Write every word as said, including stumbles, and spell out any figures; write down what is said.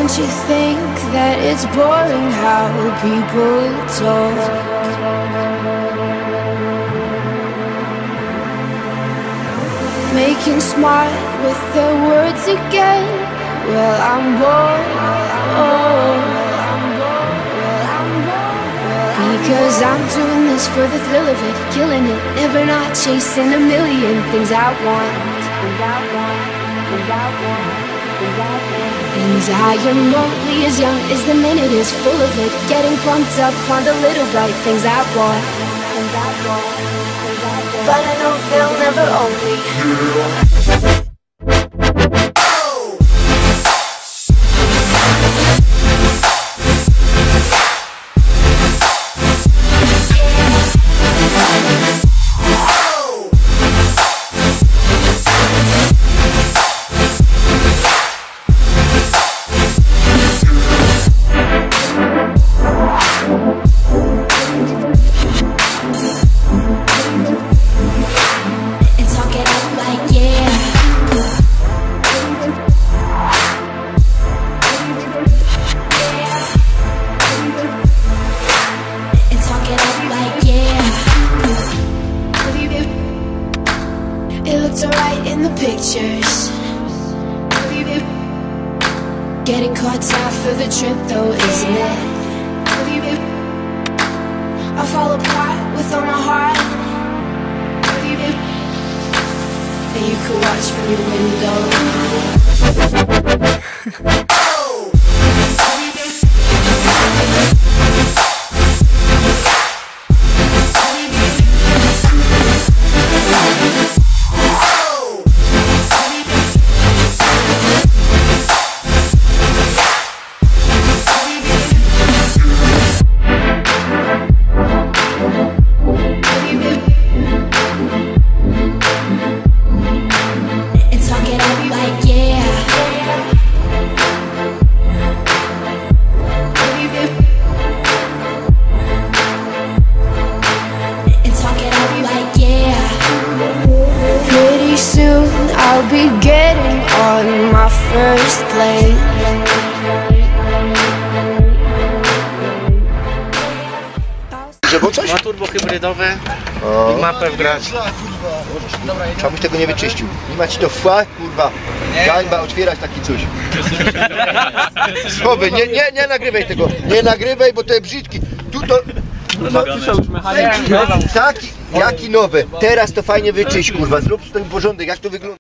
Don't you think that it's boring how people talk? Making smart with their words again. Well, I'm bored. Because I'm doing this for the thrill of it, killing it, never not chasing a million things I want. Things I want, things I want, things I want. And I am only as young as the minute is full of it, getting pumped up on the little bright things I want. Things I want, things I want. But I know they'll never own me. It looks alright in the pictures. Getting caught out for the trip though, isn't it? I fall apart with all my heart. And you could watch from your window. I'll be getting on my first plane. Żeby coś? Ma turbo hybrydowe i mapę wgrać. Trzeba byś tego nie wyczyścił. Nie ma ci to fła, kurwa. Gańba otwierać taki coś. Słowy, nie, nie, nie nagrywaj tego. Nie nagrywaj, bo to jest brzydki. Tu to... Taki, jaki nowy. Teraz to fajnie wyczyść, kurwa. Zrób z tym porządek, jak to wygląda.